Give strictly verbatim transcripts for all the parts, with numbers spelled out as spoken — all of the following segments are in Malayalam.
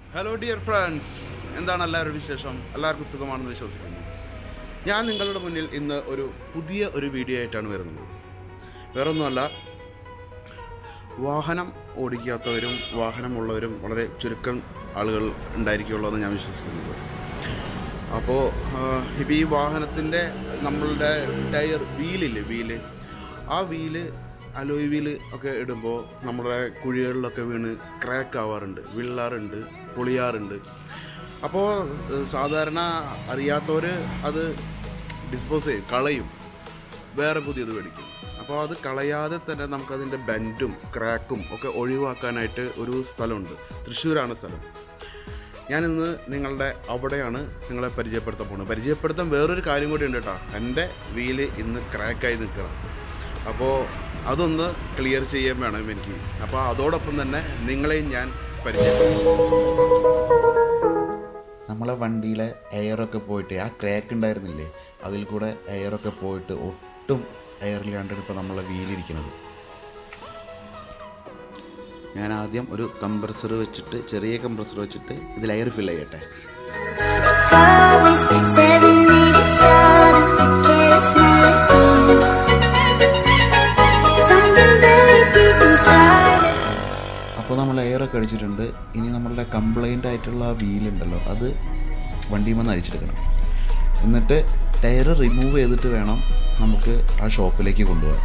ഹലോ ഡിയർ ഫ്രണ്ട്സ്, എന്താണ് എല്ലാവരുടെ വിശേഷം? എല്ലാവർക്കും സുഖമാണെന്ന് വിശ്വസിക്കുന്നു. ഞാൻ നിങ്ങളുടെ മുന്നിൽ ഇന്ന് ഒരു പുതിയ ഒരു വീഡിയോ ആയിട്ടാണ് വരുന്നത്. വേറൊന്നുമല്ല, വാഹനം ഓടിക്കാത്തവരും വാഹനമുള്ളവരും വളരെ ചുരുക്കം ആളുകൾ ഉണ്ടായിരിക്കുള്ളൂ എന്ന് ഞാൻ വിശ്വസിക്കുന്നത്. അപ്പോൾ ഇപ്പോൾ ഈ വാഹനത്തിൻ്റെ നമ്മളുടെ ടയർ വീലില്ലേ വീല് ആ വീല് അലോയ് വീല് ഒക്കെ ഇടുമ്പോൾ നമ്മുടെ കുഴികളിലൊക്കെ വീണ് ക്രാക്ക് ആവാറുണ്ട്, വിള്ളാറുണ്ട്, പൊളിയാറുണ്ട്. അപ്പോൾ സാധാരണ അറിയാത്തവർ അത് ഡിസ്പോസ് ചെയ്യും, കളയും, വേറെ പുതിയത് മേടിക്കും. അപ്പോൾ അത് കളയാതെ തന്നെ നമുക്കതിൻ്റെ ബെൻഡും ക്രാക്കും ഒക്കെ ഒഴിവാക്കാനായിട്ട് ഒരു സ്ഥലമുണ്ട്. തൃശ്ശൂരാണ് സ്ഥലം. ഞാനിന്ന് നിങ്ങളുടെ അവിടെയാണ് നിങ്ങളെ പരിചയപ്പെടുത്താൻ പോകുന്നത്. പരിചയപ്പെടുത്താൻ വേറൊരു കാര്യം കൂടി ഉണ്ട് കേട്ടോ. എൻ്റെ വീല് ഇന്ന് ക്രാക്കായി നിൽക്കണം. അപ്പോൾ അതൊന്ന് ക്ലിയർ ചെയ്യാൻ വേണം എനിക്ക്. അപ്പോൾ അതോടൊപ്പം തന്നെ നിങ്ങളെയും ഞാൻ പരിചയപ്പെടുത്തും. നമ്മളെ വണ്ടിയിലെ എയറൊക്കെ പോയിട്ട് ആ ക്രാക്ക് ഉണ്ടായിരുന്നില്ലേ, അതിൽ കൂടെ എയറൊക്കെ പോയിട്ട് ഒട്ടും എയറിലാണ്ടാണ് ഇപ്പോൾ നമ്മളെ വീലിരിക്കുന്നത്. ഞാൻ ആദ്യം ഒരു കംപ്രസർ വെച്ചിട്ട് ചെറിയ കംപ്രസർ വെച്ചിട്ട് ഇതിൽ എയർ ഫിൽ ചെയ്യട്ടെ. അപ്പോൾ നമ്മൾ എയറൊക്കെ അടിച്ചിട്ടുണ്ട്. ഇനി നമ്മളുടെ കംപ്ലൈൻ്റ് ആയിട്ടുള്ള ആ വീലുണ്ടല്ലോ, അത് വണ്ടിയിൽ നിന്ന് അഴിച്ചെടുക്കണം. എന്നിട്ട് ടയർ റിമൂവ് ചെയ്തിട്ട് വേണം നമുക്ക് ആ ഷോപ്പിലേക്ക് കൊണ്ടുപോകാൻ.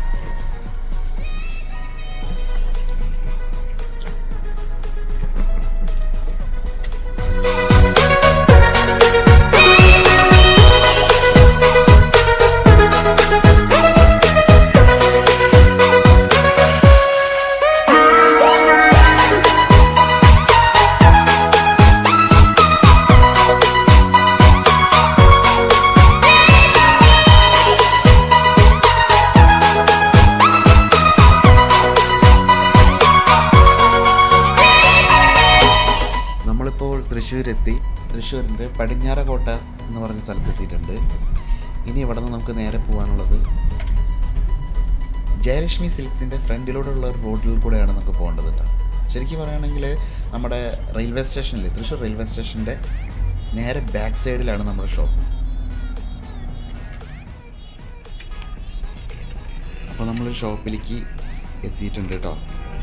തൃശ്ശൂരെത്തി. തൃശ്ശൂരിൻ്റെ പടിഞ്ഞാറക്കോട്ട എന്ന് പറഞ്ഞ സ്ഥലത്തെത്തിയിട്ടുണ്ട്. ഇനി ഇവിടെ നിന്ന് നമുക്ക് നേരെ പോകാനുള്ളത് ജയലക്ഷ്മി സിൽക്സിൻ്റെ ഫ്രണ്ടിലൂടെയുള്ള റോഡിൽ കൂടെയാണ് നമുക്ക് പോകേണ്ടത് കേട്ടോ. ശരിക്കും പറയുകയാണെങ്കിൽ നമ്മുടെ റെയിൽവേ സ്റ്റേഷനിൽ, തൃശ്ശൂർ റെയിൽവേ സ്റ്റേഷൻ്റെ നേരെ ബാക്ക് സൈഡിലാണ് നമ്മുടെ ഷോപ്പ്. അപ്പോൾ നമ്മൾ ഷോപ്പിലേക്ക് എത്തിയിട്ടുണ്ട് കേട്ടോ.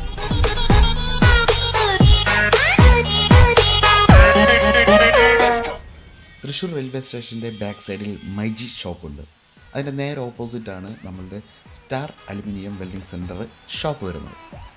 തൃശ്ശൂർ റെയിൽവേ സ്റ്റേഷൻ്റെ ബാക്ക് സൈഡിൽ മൈജി ഷോപ്പുണ്ട്. അതിൻ്റെ നേരെ ഓപ്പോസിറ്റാണ് നമ്മളുടെ star aluminium welding centre shop വരുന്നത്.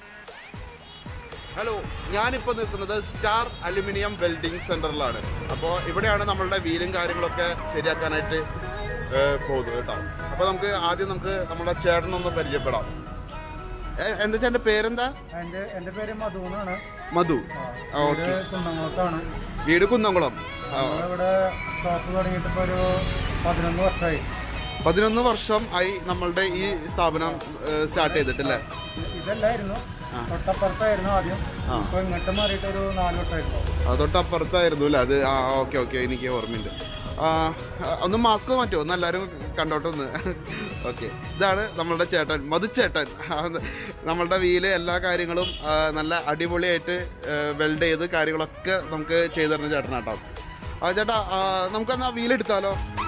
ഹലോ, ഞാനിപ്പോൾ നിൽക്കുന്നത് സ്റ്റാർ അലുമിനിയം വെൽഡിംഗ് സെൻറ്ററിലാണ്. അപ്പോൾ ഇവിടെയാണ് നമ്മളുടെ വീലും കാര്യങ്ങളൊക്കെ ശരിയാക്കാനായിട്ട് പോകുന്നത് കേട്ടോ. അപ്പോൾ നമുക്ക് ആദ്യം നമുക്ക് നമ്മുടെ ചേട്ടനൊന്ന് പരിചയപ്പെടാം. എന്താ ചേട്ടൻ്റെ പേരെന്താ? എൻ്റെ പേര് മധു എന്നാണ്. മധു, ഓക്കെ. കുന്നംകുളത്താണ് വീട്. കുന്നംകുളം. ഇവിടെ ഷോപ്പ് തുടങ്ങിയിട്ട് ഇപ്പോൾ ഒരു പതിനൊന്ന് വർഷമായി. പതിനൊന്ന് വർഷം ആയി നമ്മളുടെ ഈ സ്ഥാപനം സ്റ്റാർട്ട് ചെയ്തിട്ടല്ലേ? ഇതല്ലായിരുന്നു, തൊട്ടപ്പുറത്തായിരുന്നു ആദ്യം. ഇപ്പൊ ഇങ്ങോട്ട് മാറിയിട്ട് ഒരു നാല് വർഷമായിരുന്നു. ആ, തൊട്ടപ്പുറത്തായിരുന്നു അല്ലേ അത്? ആ, ഓക്കെ ഓക്കെ, എനിക്ക് ഓർമ്മയുണ്ട്. ഒന്ന് മാസ്ക് മാറ്റുമോ? ഒന്ന് എല്ലാവരും കണ്ടോട്ടൊന്ന്. ഓക്കെ, ഇതാണ് നമ്മളുടെ ചേട്ടൻ, മധുച്ചേട്ടൻ. നമ്മളുടെ വീല് എല്ലാ കാര്യങ്ങളും നല്ല അടിപൊളിയായിട്ട് വെൽഡ് ചെയ്ത് കാര്യങ്ങളൊക്കെ നമുക്ക് ചെയ്തു തരുന്ന ചേട്ടനാട്ടോ. ആ ചേട്ടാ, നമുക്കെന്നാ വീലെടുത്താലോ?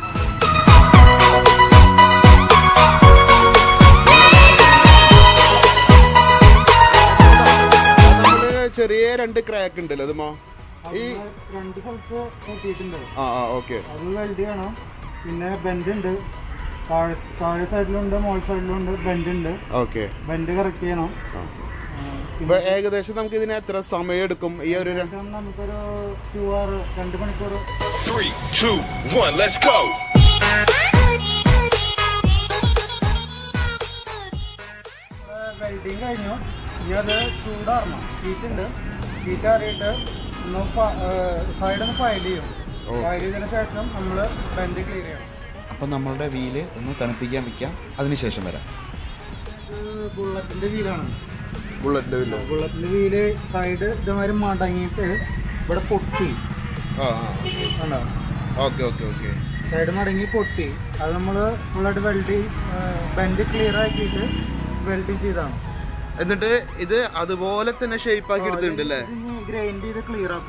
നമ്മള് ചെറിയ രണ്ട് ക്രാക്ക് ഉണ്ടല്ലോ അതുമോ? ഈ രണ്ട് സ്ഥലത്ത് നോക്കിയിട്ടുണ്ട്. ആ ആ ഓക്കെ. അത് വെൽഡ് ചെയ്യണം. പിന്നെ ബെൻഡ് ഉണ്ട്, താഴെ താഴെ സൈഡിലുണ്ട്, മോൾ സൈഡിലുണ്ട് ബെൻഡ് ഉണ്ട്. ഓക്കെ, ബെൻഡ് കറക്റ്റ് ചെയ്യണം. ഏകദേശം നമുക്ക് ഇതിന് എത്ര സമയം എടുക്കും? ഈ ഒരു നമുക്കൊരു ടു അവർ രണ്ട് മണിക്കൂർ. വെൽഡിങ് കഴിഞ്ഞു. ഇനി അത് ചൂടാറണം. ഹീറ്റുണ്ട്, ഹീറ്റ് അറിയിട്ട് ഒന്ന് സൈഡൊന്ന് ഫയൽ ചെയ്യും. ഫയൽ ചെയ്തതിന് ശേഷം നമ്മൾ ബെൻഡ് ക്ലിയർ ചെയ്യണം. അപ്പം നമ്മളുടെ വീല് ഒന്ന് തണുപ്പിക്കാൻ വയ്ക്കാം, അതിനുശേഷം വരാം. ബുള്ളറ്റിൻ്റെ വീലാണ്. ബുള്ളറ്റിൻ്റെ വീല് ബുള്ളറ്റിൻ്റെ വീല് സൈഡ് ഇതേമാതിരി മടങ്ങിയിട്ട് ഇവിടെ പൊട്ടി. ആ ഉണ്ടോ? Okay okay okay. സൈഡ് മടങ്ങി പൊട്ടി. അത് നമ്മൾ ഫുള്ളായിട്ട് വെൽഡ് ബെൻഡ് ക്ലിയർ ആക്കിയിട്ട് വെൽഡിങ് ചെയ്താണ്. എന്നിട്ട് ഇത് അതുപോലെ തന്നെ ഷേപ്പ് ആക്കി എടുത്തിട്ടുണ്ട് അല്ലേ? ഗ്രൈൻഡ് ചെയ്ത് ക്ലിയർ ആക്കും.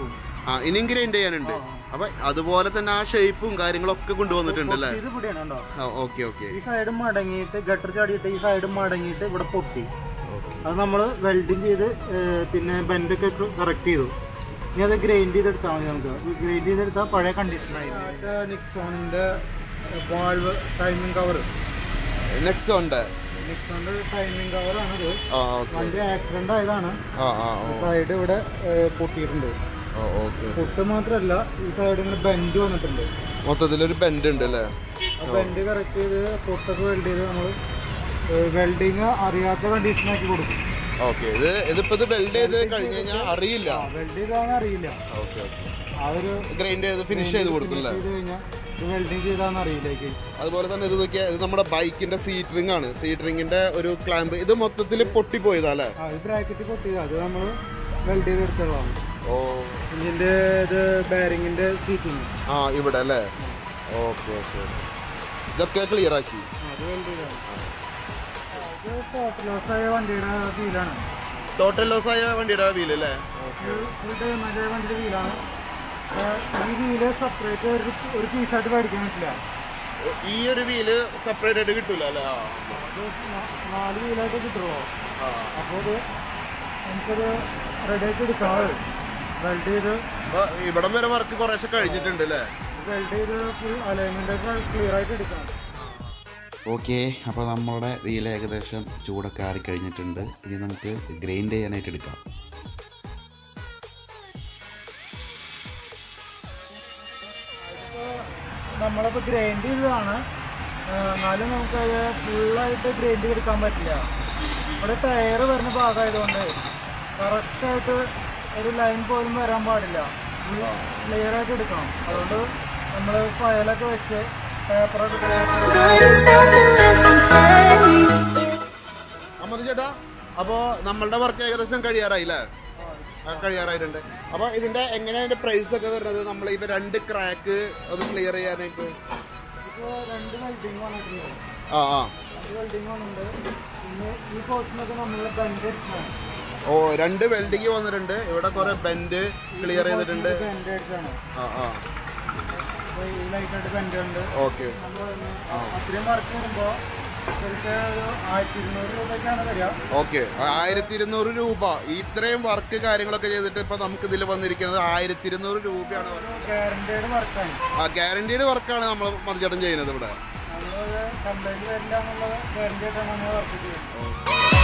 ആ ഇനിയും ഗ്രൈൻഡ് ചെയ്യാനുണ്ട്. അപ്പൊ അതുപോലെ തന്നെ ആ ഷേപ്പും കാര്യങ്ങളൊക്കെ കൊണ്ടുവന്നിട്ടുണ്ടല്ലേ? ഇത് പൊടിയാണ് കേട്ടോ. Okay okay. ഈ സൈഡ് മടങ്ങിയിട്ട് ഗട്ടർ ചാടിയിട്ട് ഈ സൈഡ് മടങ്ങിയിട്ട് ഇവിടെ പൊട്ടി. അത് നമ്മൾ വെൽഡിങ് ചെയ്ത് പിന്നെ ബെൻഡൊക്കെ കറക്റ്റ് ചെയ്തു. ഇനി അത് ഗ്രൈൻഡ് ചെയ്തെടുത്താൽ മതി. നമുക്ക് ഗ്രൈൻഡ് ചെയ്തെടുത്താൽ പഴയ കണ്ടീഷനായി. നിക്സോണിന്റെ വാൾവ് ടൈമിംഗ് കവർ നെക്സോണിന്റെ നിക്സോണിന്റെ ടൈമിംഗ് കവറാണിത്. വണ്ടി ആക്സിഡന്റ് ആയതാണ്. സൈഡ് ഇവിടെ പൊട്ടിയിട്ടുണ്ട്. പൊട്ട് മാത്രല്ല ഈ സൈഡ് ഇങ്ങനെ ബെൻഡ് വന്നിട്ടുണ്ട്. മൊത്തത്തിലൊരു ബെൻഡ് ഉണ്ട് അല്ലേ? ബെൻഡ് കറക്റ്റ് ചെയ്ത് പൊട്ടൊക്കെ വെൽഡ് ചെയ്ത് നമ്മൾ വെൽഡിങ് അറിയാത്ത കണ്ടീഷനാക്കി കൊടുക്കും. ഓക്കെ. ഇത് ഇതിപ്പോ ഇത് വെൽഡ് ചെയ്ത് കഴിഞ്ഞ് കഴിഞ്ഞാൽ അറിയില്ല, വെൽഡ് ചെയ്താന്ന് അറിയില്ല. Okay okay. ആ ഒരു ഗ്രൈൻഡ് ചെയ്ത് ഫിനിഷ് ചെയ്ത് കൊടുക്കില്ല. വെൽഡിങ് ചെയ്താന്ന് അറിയില്ലേക്ക്. അതുപോലെ തന്നെ ഇത് നോക്കിയാൽ ഇത് നമ്മുടെ ബൈക്കിന്റെ സീറ്റ് റിംഗ് ആണ്. സീറ്റ് റിംഗിന്റെ ഒരു ക്ലാമ്പ് ഇത് മൊത്തത്തിൽ പൊട്ടിപ്പോയതാ അല്ലേ? അത് ബ്രാക്കറ്റ് പൊട്ടിയതാ. അത് നമ്മൾ വെൽഡ് ചെയ്തെടുത്തതാണ്. ഓ ഇതിന്റെ ഇത് ബാരിങ്ങിന്റെ സീറ്റിങ് ആ ഇവിടെ അല്ലേ? Okay okay. ഇതൊക്കെ ക്ലിയർ ആക്കി. അത് വെൽഡ് ചെയ്താണ്. ഇത് ടോട്ടൽ ലോസ് ആയ വണ്ടിയുടെ വീലാണ്. ടോട്ടൽ ലോസ് ആയ വണ്ടിയുടെ വീല് അല്ലേ? ഫുൾ ഡാമേജ് ആയ വണ്ടിയുടെ വീലാണ്. ഈ വീല് സെപ്പറേറ്റ് ഒരു പീസായിട്ട് മേടിക്കാൻ പറ്റില്ല. ഈ ഒരു വീല് സെപ്പറേറ്റ് ആയിട്ട് കിട്ടൂല അല്ലേ? നാല് വീലായിട്ട് കിട്ടുമോ? അപ്പോൾ ഇത് നമുക്കത് റെഡി ആയിട്ട് എടുക്കാം. വെൽഡ് ചെയ്ത് ഇവിടം വരെ വർക്ക് കുറേശ്ശെ കഴിഞ്ഞിട്ടുണ്ട് അല്ലേ? വെൽഡ് ചെയ്ത് ഫുൾ അലൈൻമെന്റ് ഒക്കെ ക്ലിയർ ആയിട്ട് എടുക്കാം. ഓക്കെ, അപ്പോൾ നമ്മുടെ വീൽ ഏകദേശം ചൂടൊക്കെ ആറിക്കഴിഞ്ഞിട്ടുണ്ട്. ഇനി നമുക്ക് ഗ്രൈൻഡ് ചെയ്യാനായിട്ട് എടുക്കാം. നമ്മളിപ്പോൾ ഗ്രൈൻഡ് ചെയ്തതാണ്. എന്നാലും നമുക്കത് ഫുള്ളായിട്ട് ഗ്രൈൻഡ് ചെയ്തെടുക്കാൻ പറ്റില്ല. ഇവിടെ ടയർ വരുന്ന ഭാഗമായതുകൊണ്ട് കറക്റ്റായിട്ട് ഒരു ലൈൻ പോലും വരാൻ പാടില്ല. ക്ലിയർ ആയിട്ട് എടുക്കണം. അതുകൊണ്ട് നമ്മൾ ഫയലൊക്കെ വെച്ച് പേപ്പറൊക്കെ അമ്മ ചേട്ടാ, അപ്പോൾ നമ്മളുടെ വർക്ക് ഏകദേശം കഴിയാറായില്ലേ? കഴിയാറായിട്ടുണ്ട്. അപ്പൊ ഇതിന്റെ എങ്ങനെയാ ഇതിന്റെ പ്രൈസ് ഒക്കെ വരുന്നത്? നമ്മൾ ഇത് രണ്ട് ക്രാക്ക് അത് ക്ലിയർ ചെയ്യാനായിട്ട് രണ്ട് വെൽഡിങ് വന്നിട്ടുണ്ട്. ആ ആ വെൽഡിങ് വന്നിട്ടുണ്ട്. പിന്നെ ഈ പോർഷനൊക്കെ നമ്മൾ ബെൻഡ് അടിച്ചാണ്. ഓ രണ്ട് വെൽഡിങ് വന്നിട്ടുണ്ട്. ഇവിടെ കുറെ ബെൻഡ് ക്ലിയർ ചെയ്തിട്ടുണ്ട്. ബെൻഡ് അടിച്ചാണ്. ആ ആ ഈ ലൈറ്റായിട്ട് ബെൻഡ് ഉണ്ട്. ഓക്കെ. അത്രയും വർക്ക് വരുമ്പോ ആയിരത്തി ഇരുന്നൂറ് രൂപയ്ക്കാണ് വരിക. ഓക്കെ, ആയിരത്തി ഇരുന്നൂറ് രൂപ. ഇത്രയും വർക്ക് കാര്യങ്ങളൊക്കെ ചെയ്തിട്ട് ഇപ്പൊ നമുക്ക് ഇതിൽ വന്നിരിക്കുന്നത് ആയിരത്തി ഇരുന്നൂറ് രൂപയാണ്. ഗ്യാരണ്ടീഡ് വർക്കാണ്. ആ ഗ്യാരണ്ടീഡ് വർക്കാണ് നമ്മൾ മതിച്ചേട്ടൻ ചെയ്യുന്നത്. ഇവിടെ നമ്മള് കംപ്ലൈന്റ് വരില്ല എന്നുള്ള ഗ്യാരണ്ടി ആയിട്ടാണ് നമ്മൾ വർക്ക് ചെയ്യുന്നത്.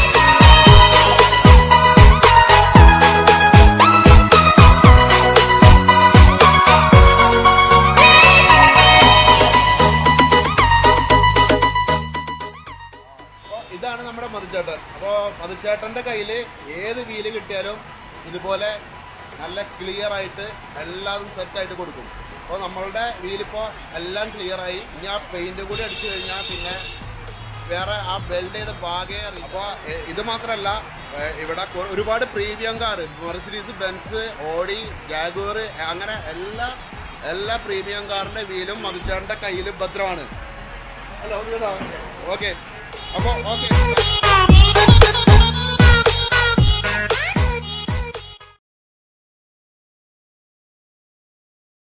ഇതാണ് നമ്മുടെ മതിച്ചേട്ടൻ. അപ്പോൾ മതിച്ചേട്ടൻ്റെ കയ്യിൽ ഏത് വീല് കിട്ടിയാലും ഇതുപോലെ നല്ല ക്ലിയർ ആയിട്ട് എല്ലാതും സെറ്റായിട്ട് കൊടുക്കും. അപ്പോൾ നമ്മളുടെ വീലിപ്പോൾ എല്ലാം ക്ലിയറായി. ഇനി ആ പെയിൻറ് കൂടി അടിച്ചു കഴിഞ്ഞാൽ പിന്നെ വേറെ ആ വെൽഡ് ചെയ്ത ഭാഗേ അറിയും. അപ്പോൾ ഇത് മാത്രമല്ല, ഇവിടെ ഒരുപാട് premium car, Mercedes Benz, Audi, Jaguar, അങ്ങനെ എല്ലാ എല്ലാ പ്രീമിയം കാറിൻ്റെ വീലും മതിച്ചേട്ടൻ്റെ കയ്യിൽ ഭദ്രമാണ്. Hello okay. അപ്പോൾ ഓക്കെ.